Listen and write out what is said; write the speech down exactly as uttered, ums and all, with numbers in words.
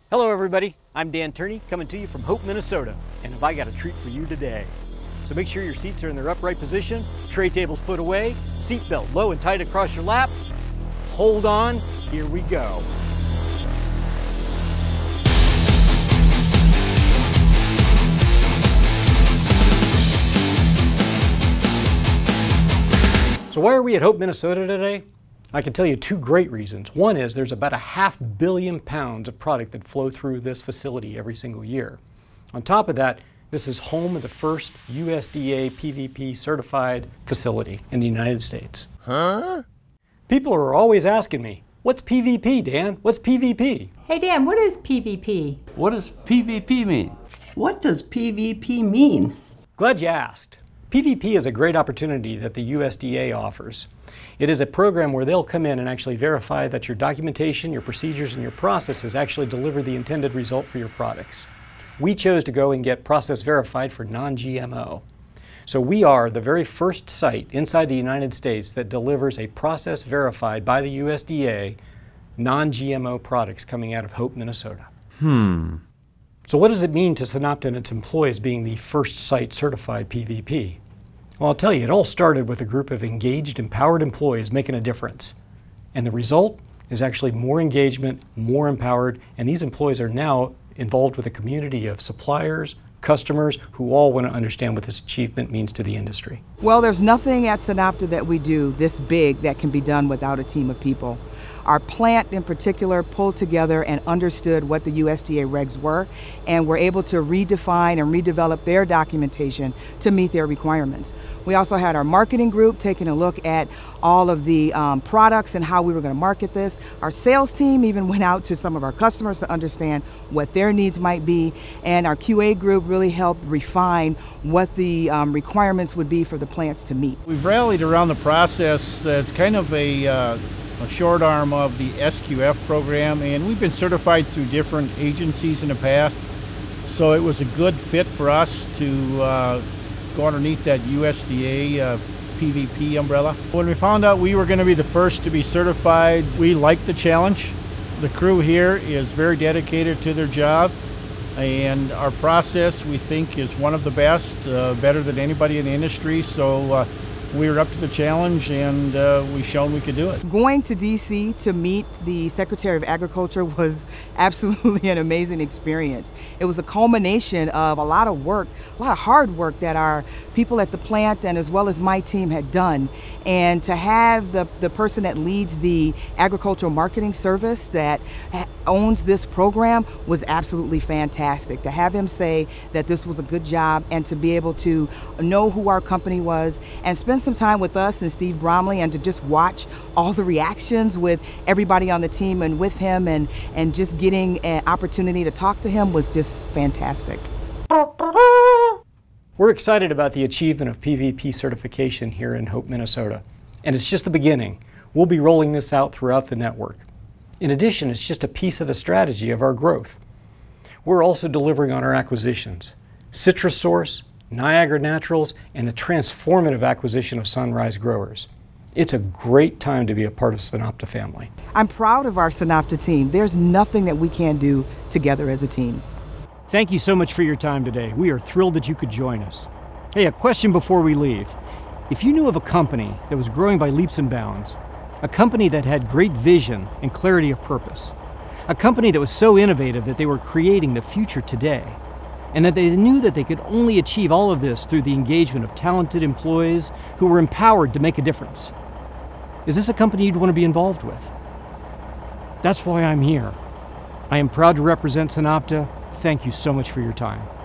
Hello everybody, I'm Dan Turney coming to you from Hope, Minnesota, and have I got a treat for you today. So make sure your seats are in their upright position, tray tables put away, seatbelt low and tight across your lap. Hold on, here we go. So why are we at Hope, Minnesota today? I can tell you two great reasons. One is there's about a half billion pounds of product that flow through this facility every single year. On top of that, this is home of the first U S D A P V P certified facility in the United States. Huh? People are always asking me, what's P V P, Dan? What's P V P? Hey Dan, what is P V P? What does P V P mean? What does P V P mean? Glad you asked. P V P is a great opportunity that the U S D A offers. It is a program where they'll come in and actually verify that your documentation, your procedures, and your processes actually deliver the intended result for your products. We chose to go and get process verified for non G M O. So we are the very first site inside the United States that delivers a process verified by the U S D A non G M O products coming out of Hope, Minnesota. Hmm. So what does it mean to SunOpta and its employees being the first site certified P V P? Well, I'll tell you, it all started with a group of engaged, empowered employees making a difference. And the result is actually more engagement, more empowered, and these employees are now involved with a community of suppliers, customers, who all want to understand what this achievement means to the industry. Well, there's nothing at SunOpta that we do this big that can be done without a team of people. Our plant in particular pulled together and understood what the U S D A regs were, and were able to redefine and redevelop their documentation to meet their requirements. We also had our marketing group taking a look at all of the um, products and how we were going to market this. Our sales team even went out to some of our customers to understand what their needs might be, and our Q A group really helped refine what the um, requirements would be for the plants to meet. We've rallied around the process that's kind of a uh, a short arm of the S Q F program, and we've been certified through different agencies in the past, so it was a good fit for us to uh, go underneath that U S D A uh, P V P umbrella. When we found out we were going to be the first to be certified, we liked the challenge. The crew here is very dedicated to their job, and our process we think is one of the best, uh, better than anybody in the industry, so uh, we were up to the challenge, and uh, we shown we could do it. Going to D C to meet the Secretary of Agriculture was absolutely an amazing experience. It was a culmination of a lot of work, a lot of hard work that our people at the plant and as well as my team had done. And to have the, the person that leads the agricultural marketing service that owns this program was absolutely fantastic. To have him say that this was a good job and to be able to know who our company was and spend some time with us and Steve Bromley, and to just watch all the reactions with everybody on the team and with him, and, and just getting an opportunity to talk to him was just fantastic. We're excited about the achievement of P V P certification here in Hope, Minnesota. And it's just the beginning. We'll be rolling this out throughout the network. In addition, it's just a piece of the strategy of our growth. We're also delivering on our acquisitions. CitrusSource, Niagara Naturals, and the transformative acquisition of Sunrise Growers. It's a great time to be a part of SunOpta family. I'm proud of our SunOpta team. There's nothing that we can't do together as a team. Thank you so much for your time today. We are thrilled that you could join us. Hey, a question before we leave. If you knew of a company that was growing by leaps and bounds, a company that had great vision and clarity of purpose, a company that was so innovative that they were creating the future today, and that they knew that they could only achieve all of this through the engagement of talented employees who were empowered to make a difference, is this a company you'd want to be involved with? That's why I'm here. I am proud to represent SunOpta. Thank you so much for your time.